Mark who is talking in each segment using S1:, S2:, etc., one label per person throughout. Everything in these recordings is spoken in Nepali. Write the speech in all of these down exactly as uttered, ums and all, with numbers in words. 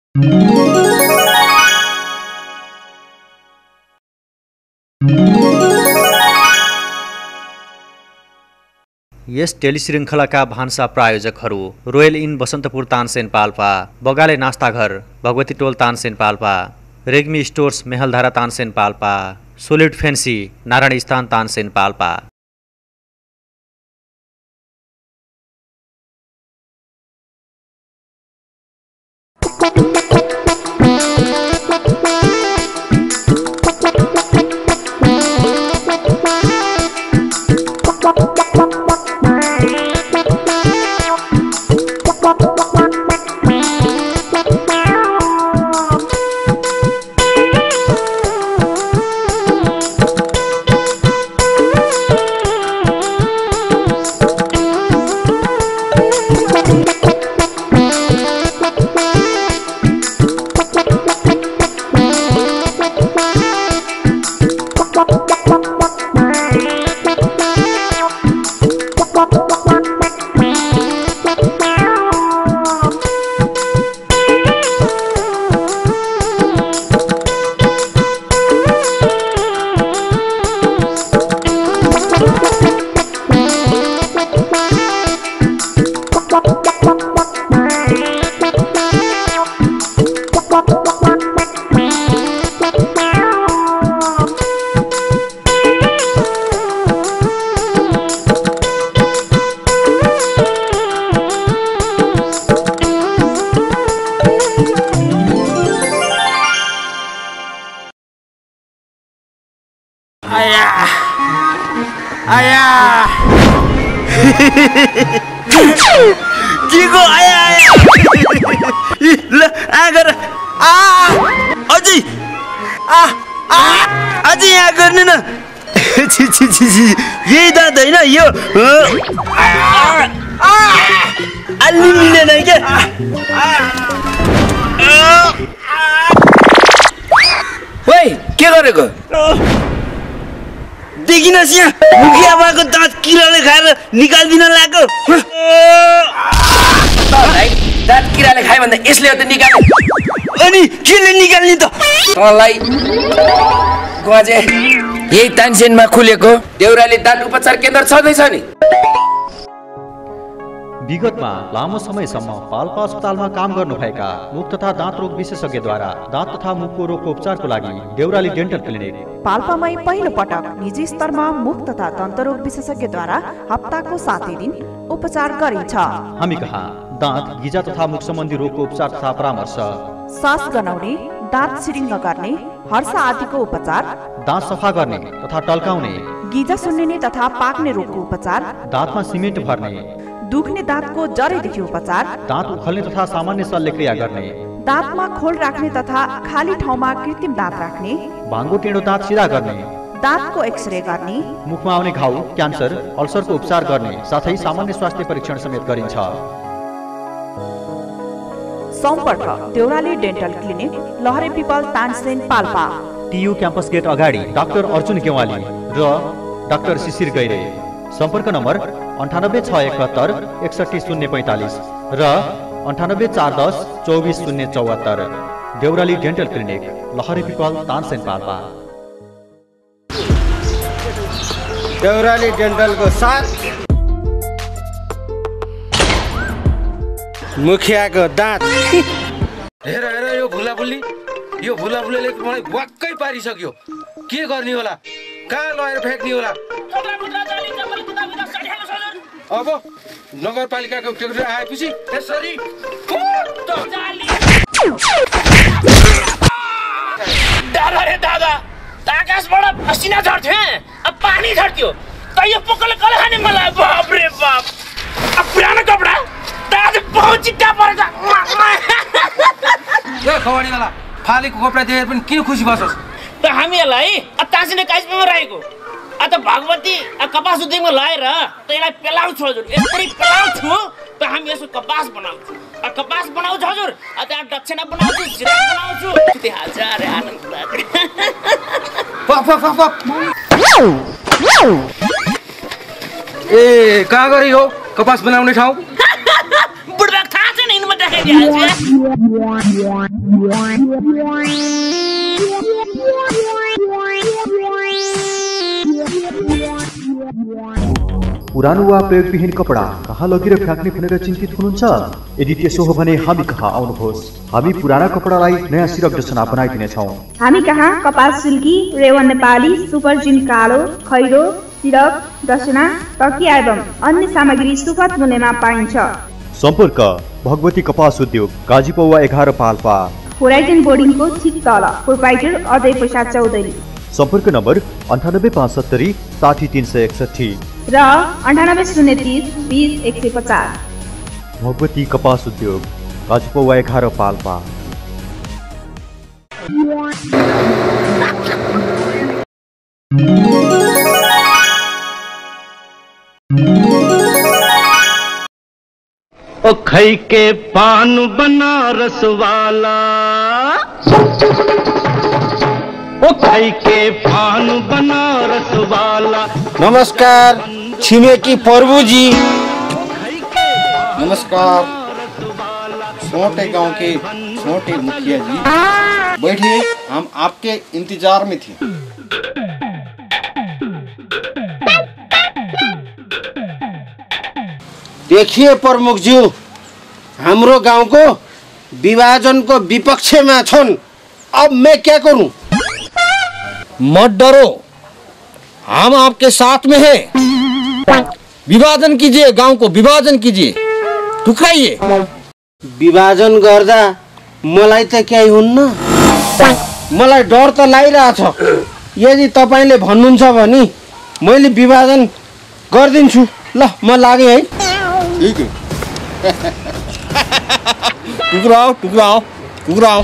S1: यस टेलिश्रृङ्खलाका भान्सा प्रायोजकहरू रोयल इन बसन्तपुर तानसेन पाल्पा, बगाले नास्ताघर भगवती टोल Tansen Palpa, Regmi stores Mehaldhara Tansen Palpa, solid fancy Narayansthan Tansen Palpa.
S2: Jigo ayah ayah. Lah, agar ah, aji, ah ah, aji agar ni na. ची ची ची ची, ये दांत है ना यो. Ah ah, अल्ली मिले नहीं क्या? Woi, क्या करेगा? देखी ना सिया, मुखिया बाग को दांत कीड़े खाए ना निकाल भी ना लागो। दांत कीड़े खाए बंदे इसलिए तो निकाल। अनी कीड़े निकालनी तो। तो लाई, गुआजे, ये तानसेन में खुले को देवराली दांत उपचार केंद्र छाने छाने।
S1: विगतमा लामो समयसम्म पाल्पा अस्पतालमा काम गर्नुभएका मुख तथा दाँत रोग विशेषज्ञद्वारा दाँत तथा मुखको रोगको उपचारको लागि देउराली डेन्टल क्लिनिक
S3: पाल्पामै पहिलो पटक निजी स्तरमा मुख तथा दन्त रोग विशेषज्ञद्वारा हप्ताको सातै दिन उपचार गरिन्छ।
S1: हामी कहाँ दाँत गिजा तथा मुख सम्बन्धी रोगको उपचार तथा परामर्श,
S3: सास गनाउने, दाँत सिरिङ्ग गर्ने, हर्ष आदिको उपचार,
S1: दाँत सफा गर्ने तथा टल्काउने,
S3: गिजा सुन्निने तथा पाक्ने रोगको उपचार,
S1: दाँतमा सिमेन्ट भर्ने,
S3: दुख्ने दाँतको जरैदेखि उपचार,
S1: दाँत उखल्ने तथा सामान्य शल्यक्रिया गर्ने,
S3: दाँतमा खोल राख्ने तथा खाली ठाउँमा कृत्रिम दाँत राख्ने,
S1: भाङ्गो टेढो दाँत सिधा गर्ने,
S3: दाँतको एक्सरे गर्ने,
S1: मुखमा आउने घाउ, क्यान्सर, अल्सरको उपचार गर्ने साथै सामान्य स्वास्थ्य परीक्षण समेत गरिन्छ।
S3: सम्पर्क Deurali dental clinic, Lahare Pipal, Tansen Palpa,
S1: TU campus gate अगाडि डाक्टर अर्जुन गेवाली र डाक्टर शिशिर गैरे। सम्पर्क नम्बर अन्ठानब्बे छ एकहत्तर एकसठी शून्य पैँतालिस र अन्ठानब्बे चार दस चौबिस शून्य चौहत्तर। Deurali dental clinic, Lahare Pipal, Tansen Palpa.
S4: देउराली डेन्टलको साथ मुखियाको दाँत।
S5: हेर हेर यो भुला भुल्ली, यो भुला भुल्लीले मलाई वाक्कै पारिसक्यो। के गर्ने होला, कहाँ लगेर फ्याँक्ने होला? अब नगरपालिकाको टेक्टर आएपछि यसरी
S6: दादा रे दादा, आकाशबाट पसिना झर्थ्यो, अब पानी झर्थ्यो, त यो पोकले कले खाने मलाई? बाप रे बाप, अब पुरानो कपडा दादा बहुत चिट्टा पर्छ।
S5: ए खवाडी वाला, फालेको कपडा देखेर पनि किन खुसी बसोस्?
S6: त हामीलाई तासिने काइसमा राखेको आ त भगवती कपास उद्योगमा लाएर त यसलाई पेलाउँछु हजुर, यसरी पेलाउँछु त हामी यसो कपास बनाउँछु, कपास बनाउँछु हजुर, त्यहाँ दक्षिणा बनाउँछु, जिरा बनाउँछु, त्यो हजार आनन्द लाग्यो।
S5: पक पक पक पक। ए कहाँ गरी हो कपास बनाउने ठाउँ?
S6: बुढ्बा थाहा छैन यिनमा देखेको गरिदिइहाल्छु या।
S1: पुरानो वा प्रयोगविहीन कपडा कहाँ लगेर फ्याँक्ने भनेर चिन्तित हुनुहुन्छ? यदि त्यसो हो भने हामी कहाँ आउनुहोस्। हामी पुराना कपडालाई नयाँ सिरक डसना बनाइदिनेछौँ।
S7: हामी कहाँ कपास सिल्की, रेवन नेपाली, सुपर जिन कालो, खैरो, सिरक, डसना, तकिया एवं अन्य सामग्री सुपथ मूल्यमा पाइन्छ।
S1: सम्पर्क भगवती कपास उद्योग, गाजी पौवा एघार पाल्पा,
S7: होराइजन बोर्डिङको ठिक तल, प्रोपाइटर अजय प्रसाद चौधरी।
S1: सम्पर्क नम्बर अन्ठानब्बे पाँच सत्तरी साठी तिन सय एकसठी
S7: र अन्ठानब्बे शून्य तिस बिस एक सय पचास।
S1: भगवती कपास उद्योग, गाजी पौवा एघार पाल्पा।
S8: ओ खई के पान बनारस वाला, ओ खई के पान बनारस वाला।
S4: नमस्कार छिमेकी प्रभु जी। नमस्कार छोटे गांव के छोटे मुखिया जी, बैठिए, हम आपके इंतजार में थे। देखिए प्रमुख जी, हाम्रो गांव को विभाजन को विपक्ष में छन्। अब मैं क्या करूं? मत डरो, हम आपके साथ में हैं। विभाजन कीजिए, गांव को विभाजन कीजिए, टुक्राइए। विभाजन गर्दा मलाई त केही हुन्न, मलाई डर त लागिरहेछ। यदि तपाईले भन्नुहुन्छ भने मैले विभाजन गर्दिन्छु। ल म लागे है। ठीक है। टुक्राओ टुक्राओ टुक्राओ।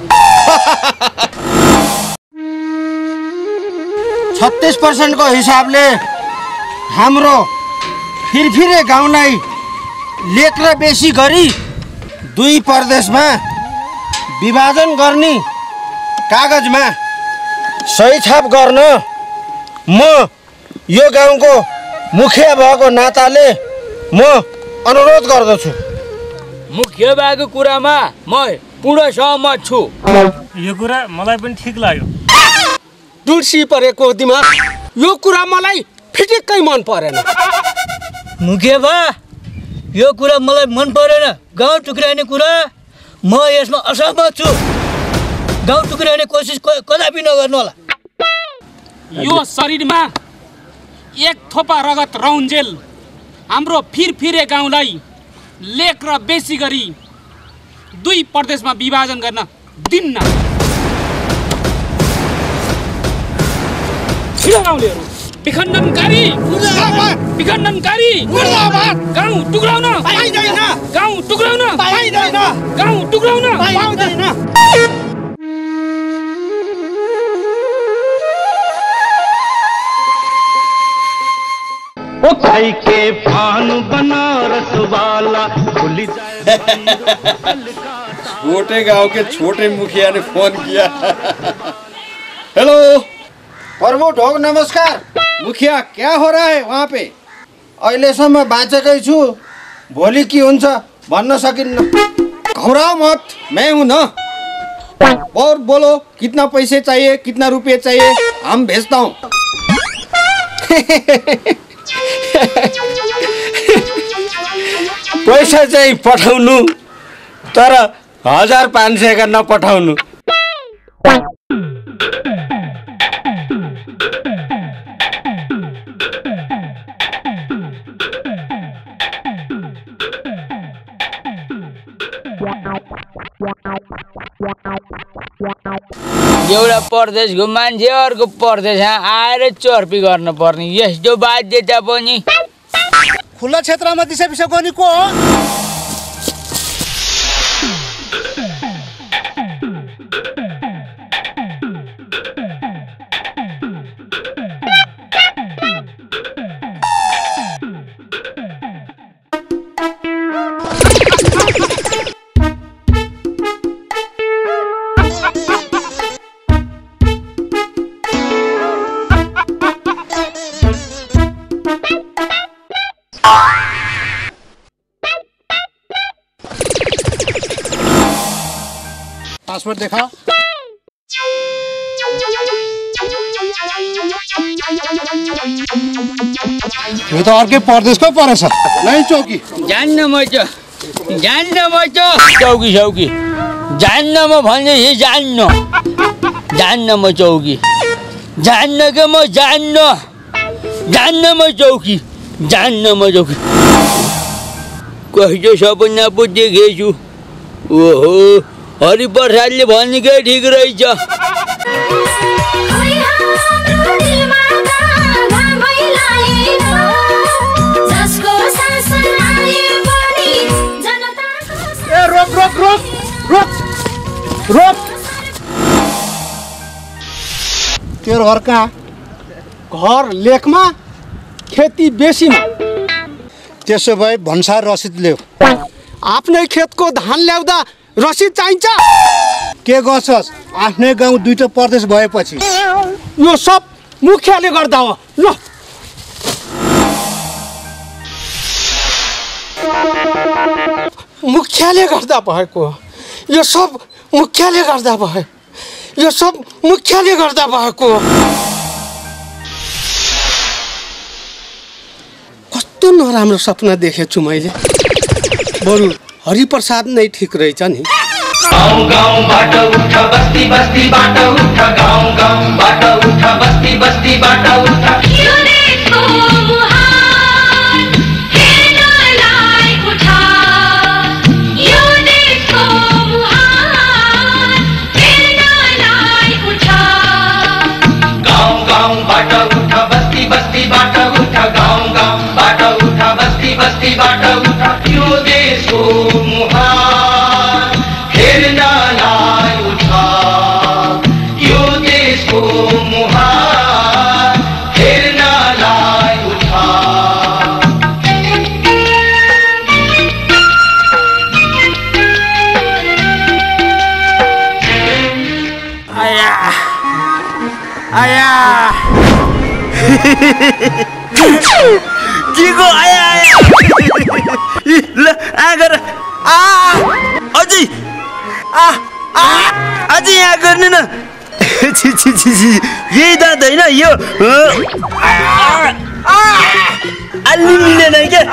S4: छत्तीस पर्सेंट को हिसाबले हाम्रो फिरफिरे गाउँलाई लेख र बेसी गरी दुई प्रदेशमा विभाजन गर्ने कागजमा सही छाप गर्न म यो गाउँको मुखिया भएको नाताले म अनुरोध गर्दछु।
S9: मुखिया भएको कुरामा म पूर्ण सहमत छु।
S10: यो कुरा मलाई पनि ठीक लाग्यो।
S4: तुलसी परेको दिमाग, यो कुरा मलाई फिटिक्कै मन परेन।
S11: मुखिया बा, यो कुरा मलाई मन परेन। गाउँ टुक्राइने कुरा म यसमा असहमत छु। गाउँ टुक्राइने कोसिस कदापि नगर्नु होला।
S9: यो शरीरमा एक थोपा रगत रहन्जेल हाम्रो फिरफिरे गाउँलाई लेख र बेसी गरी दुई प्रदेशमा विभाजन गर्न दिन्न। गाउँलेहरू विखण्डनकारी विखण्डनकारी गाउँ टुक्राउन पाइँदैन, गाउँ टुक्राउन पाइँदैन, गाउँ टुक्राउन पाइँदैन।
S8: ओ खई के पान बनारस वाला भूली जाए।
S4: छोटे गांव के छोटे मुखिया ने फोन किया। हेलो प्रमोद हो, नमस्कार। मुखिया क्या हो रहा है वहाँ पे? अहिलेसम्म बाँचेकै छु, भोलि के हुन्छ भन्न सकिन्न। घबराओ मत, मैं हूँ ना। और बोलो कितना पैसे चाहिए, कितना रुपये चाहिए, हम भेजता हूँ। पैसा चाहिँ पठाउनु, तर हजार पाँच सय का नपठाउनु।
S9: एउटा प्रदेशको मान्छे अर्को प्रदेशमा आएर चर्पी गर्न पर्ने यस्तो बाध्यता पनि।
S4: खुला क्षेत्रमा दिशा पिसा गर्ने को हो? पासपोर्ट देखा। यो त अर्कै परदेशको परेछ नै चौकी।
S9: जान्न म त जान्न म त चौकी चौकी जान्न म भन्दैछु जान्न जान्न म चौकी जान्न के म जान्न जान्न म चौकी जान्न म चौकी कस्तो सपना पो देखेछु। ओहो हरिप्रसादले भनेकै ठिक रहेछ।
S4: रोक रोक रोक रोक रोक तेरो घर कहाँ? घर लेखमा खेती बेसीमा। त्यसो भए भन्सार रसिद ल्याऊ। आफ्नै खेतको धान ल्याउँदा रसिद चाहिन्छ? के गर्छस् आफ्नै गाउँ दुईटा परदेश भएपछि? यो सब मुखियाले गर्दा हो। ल मुखियाले गर्दा भएको यो सब मुखियाले गर्दा भयो यो सब मुखियाले गर्दा भएको। कस्तो नराम्रो सपना देखेछु मैले। बरु हरिप्रसाद नै ठिक रहेछ नि।
S8: गाउँ गाउँबाट उठ बस्ती बस्तीबाट उठ गाउँ गाउँबाट उठ बस्ती बस्तीबाट उठ यो देशको मुहान हेर्नलाई उठ यो देशको मुहान हेर्नलाई उठ गाउँ गाउँबाट उठ बस्ती बस्तीबाट उठ गाउँ गाउँबाट उठ बस्ती बस्तीबाट उठ यो देशको मुहान हेर्नलाई उठ यो देशको मुहान हेर्नलाई उठ।
S2: आया आया जिगो आया आया ल आगर आ अझै आ आ अझै यहाँ गर्ने न। छि छि छि छि यही दाँत होइन यो अलि मिलेन क्या।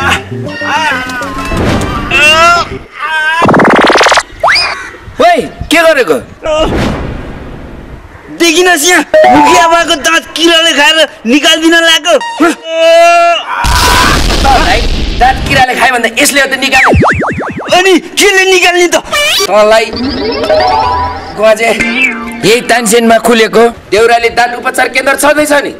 S2: ओइ के गरेको देखिनस् यहाँ मुखिया बाको दाँत किराले खाएर निकाल्दिन लाग्यो।
S12: दाँत किराले खायो भन्दा यसले त निकाल्ने।
S2: अनि केले निकाल्ने त?
S12: तँलाई गुवाजे यही तानसेनमा खुलेको देउराली दाँत उपचार केन्द्र छँदैछ नि।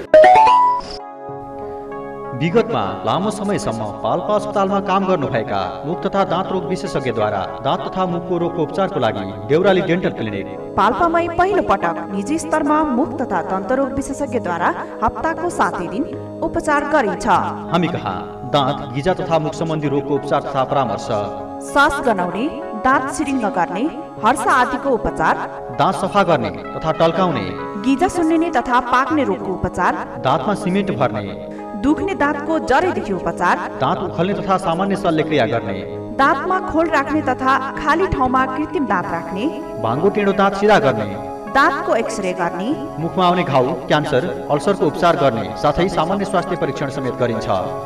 S1: विगतमा लामो समयसम्म पाल्पा अस्पतालमा काम गर्नुभएका मुख तथा दाँत रोग विशेषज्ञद्वारा दाँत तथा मुखको रोगको उपचारको लागि देउराली डेन्टल क्लिनिक
S3: पाल्पामै पहिलो पटक निजी स्तरमा मुख तथा दन्त रोग विशेषज्ञद्वारा हप्ताको सातै दिन उपचार गरिन्छ।
S1: हामी कहाँ दाँत गिजा तथा मुख सम्बन्धी रोगको उपचार तथा परामर्श,
S3: सास गनाउने, दाँत सिरिङ्ग गर्ने, हर्ष आदिको उपचार,
S1: दाँत सफा गर्ने तथा टल्काउने,
S3: गिजा सुन्निने तथा पाक्ने रोगको उपचार,
S1: दाँतमा सिमेन्ट भर्ने,
S3: दुख्ने दाँतको जरैदेखि उपचार,
S1: दाँत उखल्ने तथा सामान्य शल्यक्रिया गर्ने,
S3: दाँतमा खोल राख्ने तथा खाली ठाउँमा कृत्रिम दाँत राख्ने,
S1: भाङ्गो टेढो दाँत सिधा गर्ने,
S3: दाँतको एक्सरे गर्ने,
S1: मुखमा आउने घाउ, क्यान्सर, अल्सरको उपचार गर्ने साथै सामान्य स्वास्थ्य परीक्षण समेत गरिन्छ।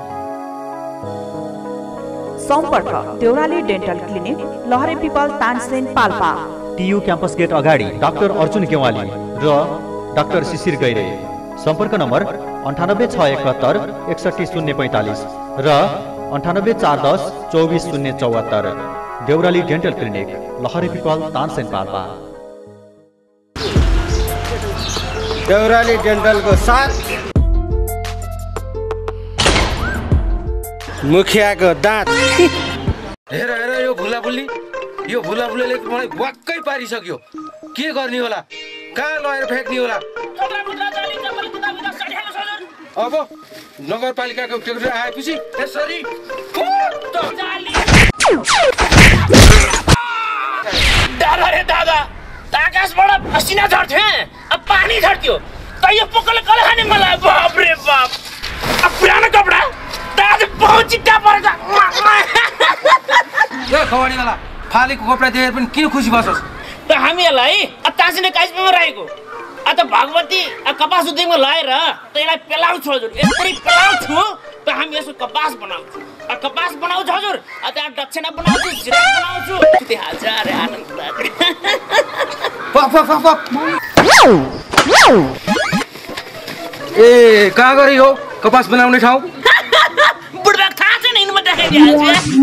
S3: सम्पर्क Deurali dental clinic, Lahare Pipal, Tansen, Palpa.
S1: TU campus gate अगाडि डाक्टर अर्जुन गेवाली र डाक्टर शिशिर गैरे। सम्पर्क नम्बर अन्ठानब्बे छ एकहत्तर एकसठी शून्य पैँतालिस र अन्ठानब्बे चार दस चौबिस शून्य चौहत्तर। Deurali dental clinic, Lahare Pipal, Tansen, Palpa.
S4: देउराली डेन्टलको साथ मुखियाको दाँत।
S5: हेर हेर यो भुला बुल्ली यो भुला बुल्लीले मलाई वाक्कै पारिसक्यो। के गर्ने होला? कहाँ लगेर फ्याँक्ने होला? अब नगरपालिकाको टेक्टर आएपछि यसरी
S6: दादा रे दादा आकाशबाट पसिना झर्थ्यो अब पानी झर्थ्यो त यो पोकले कले खाने मलाई। बाप रे बाप अब पुरानो कपडा दादा बहुत चिट्टा परेछ।
S5: यो खवाडी वाला फालेको कपडा देखेर पनि किन खुसी बस्छस्?
S6: त हामीलाई तासिने काइसमा रहेको अत भगवती कपास उद्योगमा लगाएर त यसलाई पेलाउँछु हजुर। यसरी पेलाउँछु त हामी यसो कपास बनाउँछु। कपास बनाउँछु हजुर। त्यहाँ दक्षिणा बनाउँछु, जिरा बनाउँछु। त्यो हजार आनन्द लाग्यो।
S5: पप पप पप ए कहाँ गरी हो कपास बनाउने ठाउँ?
S6: बुढा थाहा छैन यिनमा देखाइदिहाल्छु।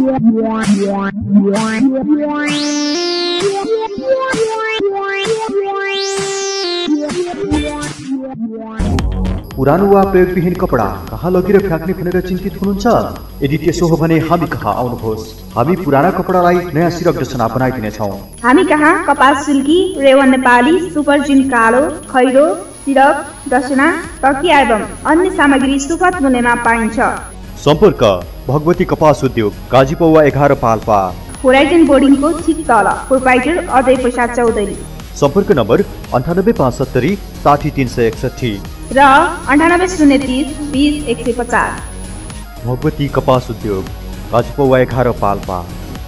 S1: पुरानो वा प्रयोगविहीन कपडा कहाँ लगेर फ्याँक्ने भनेर चिन्तित हुनुहुन्छ? यदि त्यसो हो भने हामी कहाँ आउनुहोस्। हामी पुराना कपडालाई नयाँ सिरक जसना बनाइदिनेछौँ।
S7: हामी कहाँ कपास सिल्की, रेवन नेपाली, सुपर जिन कालो, खैरो, सिरक, दसना, तकिया एवं अन्य सामग्री सुपथ मूल्यमा पाइन्छ।
S1: सम्पर्क भगवती कपास उद्योग, गाजीपौवा एघार पाल्पा,
S7: होराइजन बोर्डिङको ठिक तल, प्रोप्राइटर अजय प्रसाद चौधरी।
S1: सम्पर्क नम्बर अन्ठानब्बे पाँच सत्तरी साठी तिन सय एकसठी
S7: र अन्ठानब्बे शून्य तिस बिस एक सय पचास।
S1: भगवती कपास उद्योग, गाजीपौवा एघार पाल्पा।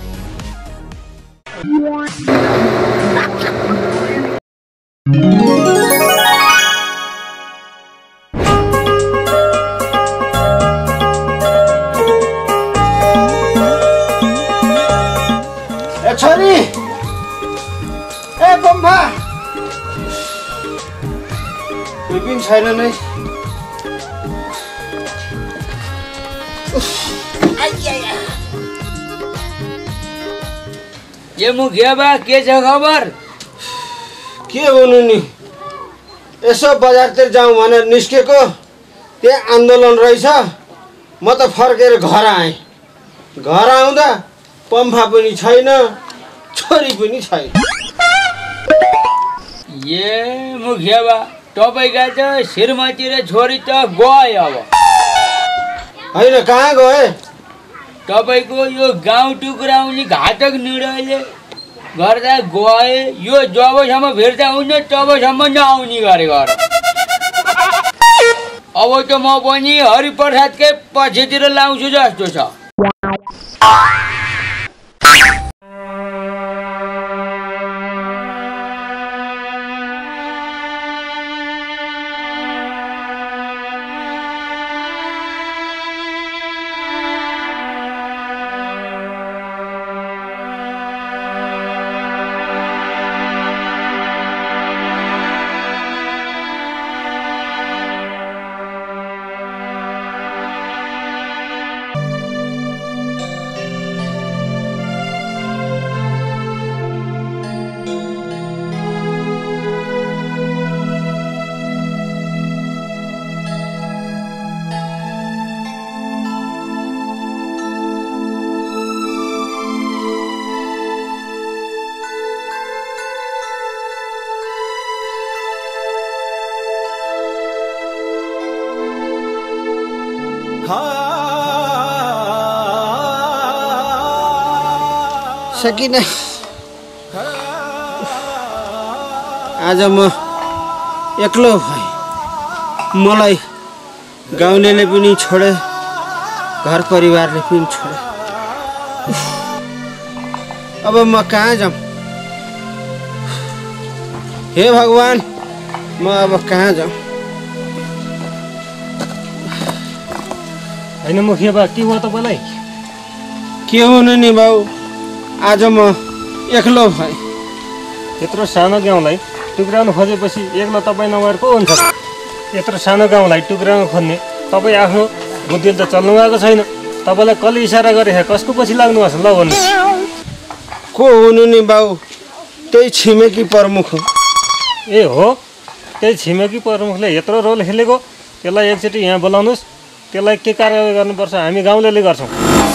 S4: ए छोरी, ए बम्बा, कोही पनि छैन नै।
S9: ये मुखिया बा के छ खबर?
S4: के हुनु नि, यसो बजारतिर जाउँ भनेर निस्केको, त्यहाँ आन्दोलन रहेछ। म त फर्केर घर आएँ। घर आउँदा पम्फा पनि छैन, छोरी पनि छैन।
S9: ये मुखिया बा तपाईँका त श्रीमती र छोरी त गए। अब
S4: होइन कहाँ गए?
S9: तपाईँको यो गाउँ टुक्राउने घातक निर्णयले गर्दा गए। यो जबसम्म फिर्ता हुन्छ तबसम्म नआउने गरे घर। अब त म पनि हरिप्रसादकै पछितिर लाउँछु जस्तो छ।
S4: सकिन। आज म एक्लो भएँ। मलाई गाउँलेले पनि छोडे, घर परिवारले पनि छोडे। अब म कहाँ जाऊँ? हे भगवान, म अब कहाँ जाऊँ?
S10: होइन मुखिया बा के भयो तपाईँलाई?
S4: के हुनु नि बाउ, आज म एक्लो भएँ।
S10: यत्रो सानो गाउँलाई टुक्राउनु खोजेपछि एक्लो तपाईँ नभएर को हुन्छ? यत्रो सानो गाउँलाई टुक्राउनु खोज्ने तपाईँ आफ्नो बुद्धिले त चल्नु गएको छैन। तपाईँलाई कसले इसारा गरे कसको पछि लाग्नु भएको ल भन्नु?
S4: को हुनु नि बाउ, त्यही छिमेकी प्रमुख हो।
S10: ए हो, त्यही छिमेकी प्रमुखले यत्रो रोल खेलेको, त्यसलाई एकचोटि यहाँ बोलाउनुहोस्। त्यसलाई के कारवाही गर्नुपर्छ हामी गाउँलेले गर्छौँ।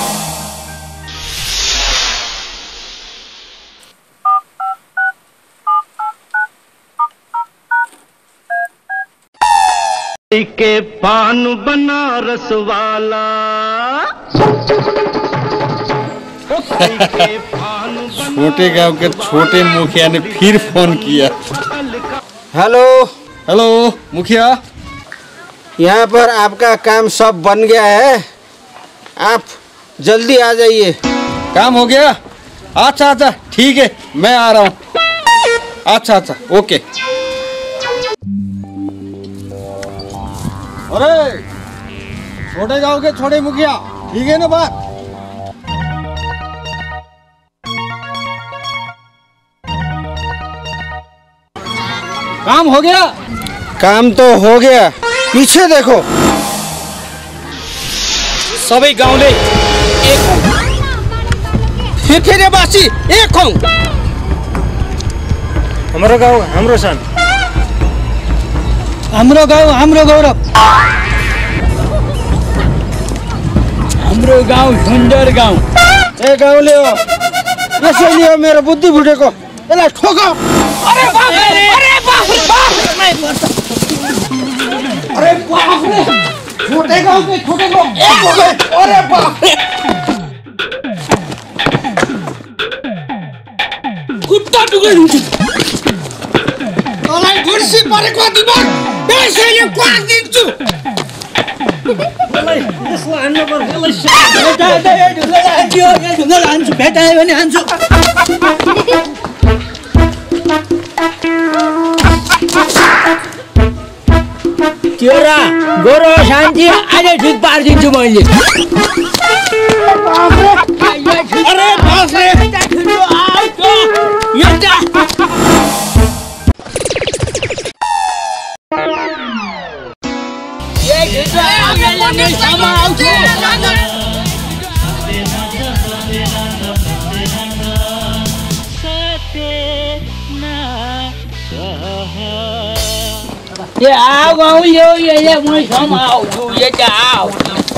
S8: के पान बनारस वाला
S13: छोटे गांव के छोटे मुखिया ने फिर फोन किया।
S4: हेलो
S13: हेलो मुखिया,
S4: यहाँ पर आपका काम सब बन गया है, आप जल्दी आ जाइए।
S13: काम हो गया? अच्छा अच्छा ठीक है, मैं आ रहा हूँ। अच्छा अच्छा ओके। अरे छोटे गांव के छोटे मुखिया, ठीक है ना बात? काम हो गया?
S4: काम तो हो गया, पीछे देखो।
S9: सबै गाउँले एक हौं, फिरफिरेवासी एक हौं।
S10: हाम्रो गाउँ हाम्रो सान,
S11: हाम्रो गाउँ हाम्रो गौरव,
S9: हाम्रो गाउँ सुन्दर गाउँ।
S4: ए गाउँले हो, यसैले हो मेरो बुद्धि फुटेको, यसलाई ठोक।
S9: अरे बाप रे, अरे बाप रे बाप
S4: अरे बाप रे, छोटे गाउँ के छोटे गाउँ एक हो गए। अरे बाप रे,
S9: कुत्ता टुक्रिन्छ।
S4: तँलाई गुर्सी परेको दिमाग त्यसैले क्वादिन्छु।
S11: यसलाई हान्नु पर्छ, यसलाई हान्छु, भेटायो भने हान्छु।
S9: तेरा गोरो शान्ति अहिले ठिक पारिदिन्छु मैले।
S4: अरे बाप रे,
S9: ये आओ गाँव यो ये ये मैं समाउँछु, ये जाओ।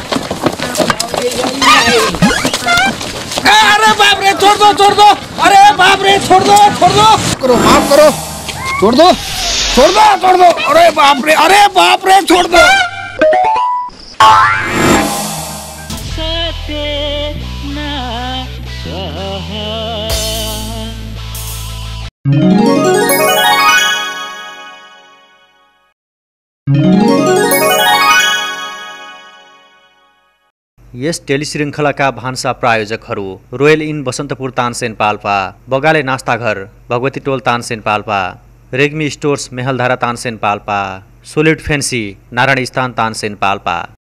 S4: अरे बाप रे, छोड़ दो छोड़ दो, अरे बाप रे छोड़ दो छोड़ दो, करो माफ करो, छोड़ दो छोड़ दो छोड़ दो, अरे बाप रे, अरे बाप रे छोड़ दो।
S1: यस टेलिश्रृङ्खलाका भान्सा प्रायोजकहरू रोयल इन बसन्तपुर तानसेन पाल्पा, बगाले नास्ताघर भगवती टोल Tansen Palpa, Regmi stores Mehaldhara Tansen Palpa, solid fancy Narayansthan Tansen Palpa.